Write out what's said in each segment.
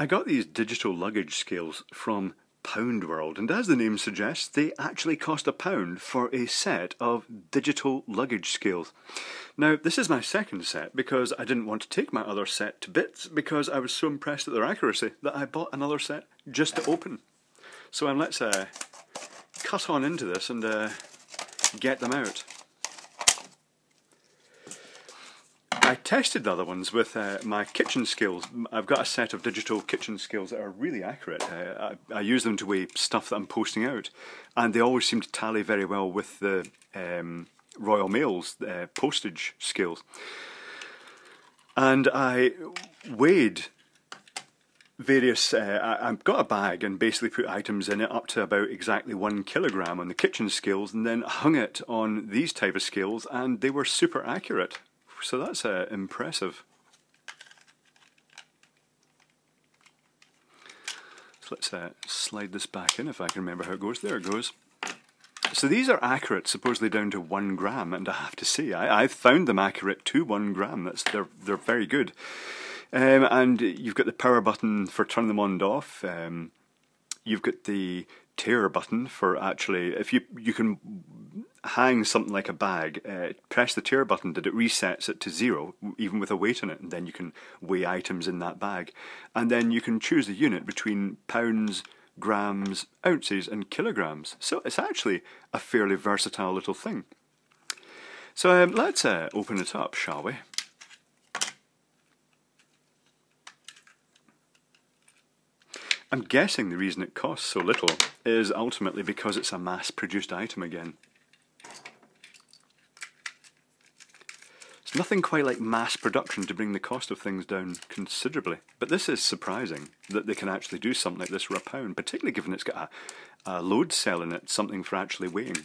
I got these digital luggage scales from Pound World, and as the name suggests, they actually cost £1 for a set of digital luggage scales. Now, this is my second set because I didn't want to take my other set to bits because I was so impressed at their accuracy that I bought another set just to open. So let's cut on into this and get them out. I tested the other ones with my kitchen scales. I've got a set of digital kitchen scales that are really accurate. I use them to weigh stuff that I'm posting out, and they always seem to tally very well with the Royal Mail's postage scales. And I weighed various, I've got a bag and basically put items in it up to about exactly 1 kilogram on the kitchen scales, and then hung it on these type of scales, and they were super accurate. So that's impressive. So let's slide this back in if I can remember how it goes. There it goes. So these are accurate, supposedly down to 1 gram, and I have to say, I've found them accurate to 1 gram. They're very good. And you've got the power button for turning them on and off. You've got the tear button for actually, if you can hang something like a bag, press the tear button that it resets it to 0, even with a weight on it, and then you can weigh items in that bag. And then you can choose the unit between pounds, grams, ounces and kilograms. So it's actually a fairly versatile little thing. So let's open it up, shall we? I'm guessing the reason it costs so little is ultimately because it's a mass-produced item again. It's nothing quite like mass production to bring the cost of things down considerably. But this is surprising that they can actually do something like this for £1, particularly given it's got a load cell in it, something for actually weighing.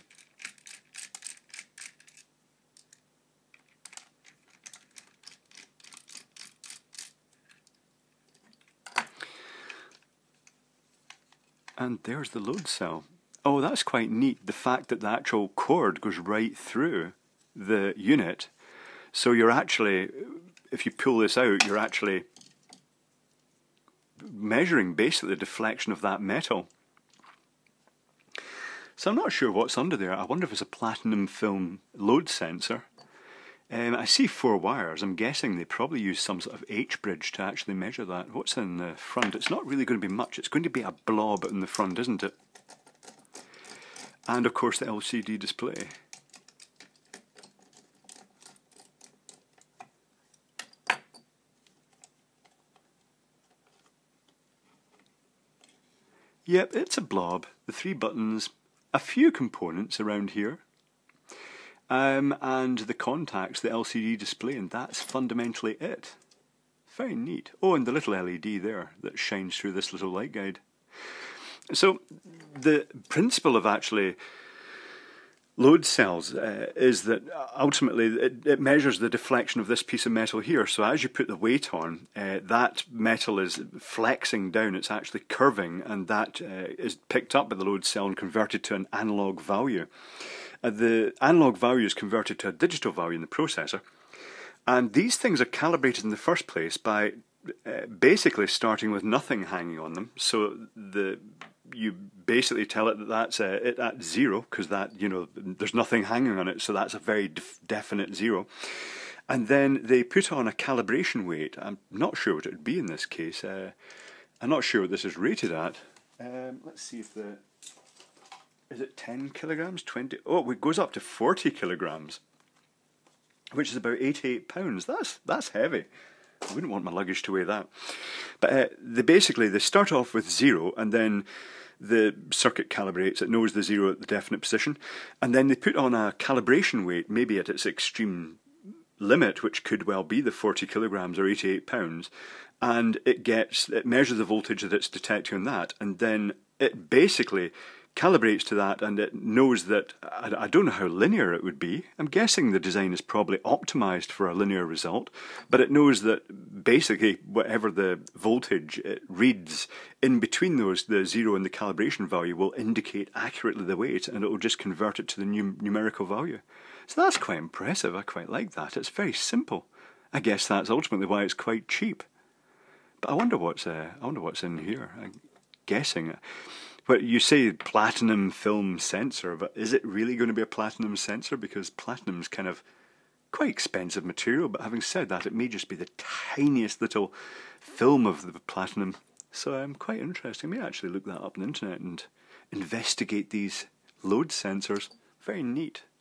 And there's the load cell. Oh, that's quite neat, the fact that the actual cord goes right through the unit. So you're actually, if you pull this out, you're actually measuring basically the deflection of that metal. So I'm not sure what's under there. I wonder if it's a platinum film load sensor. I see 4 wires. I'm guessing they probably use some sort of H-bridge to actually measure that. What's in the front? It's not really going to be much. It's going to be a blob in the front, isn't it? And of course the LCD display. Yep, it's a blob. The 3 buttons, a few components around here. And the contacts, the LCD display, and that's fundamentally it. Very neat. Oh, and the little LED there that shines through this little light guide. So the principle of actually load cells is that ultimately it measures the deflection of this piece of metal here. So as you put the weight on, that metal is flexing down, it's actually curving, and that is picked up by the load cell and converted to an analog value. The analog value is converted to a digital value in the processor, and these things are calibrated in the first place by basically starting with nothing hanging on them. So you basically tell it that that's it at 0, because that, you know, there's nothing hanging on it, so that's a very definite 0. And then they put on a calibration weight. I'm not sure what it would be in this case. I'm not sure what this is rated at. Let's see if the... Is it 10 kilograms? 20? Oh, it goes up to 40 kilograms, which is about 88 pounds. That's heavy. I wouldn't want my luggage to weigh that. But they start off with 0, and then the circuit calibrates. It knows the 0 at the definite position, and then they put on a calibration weight, maybe at its extreme limit, which could well be the 40 kilograms or 88 pounds, and it measures the voltage that it's detecting on that, and then it basically calibrates to that, and it knows that, I don't know how linear it would be. I'm guessing the design is probably optimized for a linear result, but it knows that basically whatever the voltage it reads in between those, the 0 and the calibration value, will indicate accurately the weight, and it will just convert it to the numerical value. So that's quite impressive. I quite like that. It's very simple. I guess that's ultimately why it's quite cheap. But I wonder what's in here. I'm guessing. But you say platinum film sensor, but is it really going to be a platinum sensor? Because platinum's kind of quite expensive material, but having said that, it may just be the tiniest little film of the platinum. So I'm quite interested. I may actually look that up on the internet and investigate these load sensors. Very neat.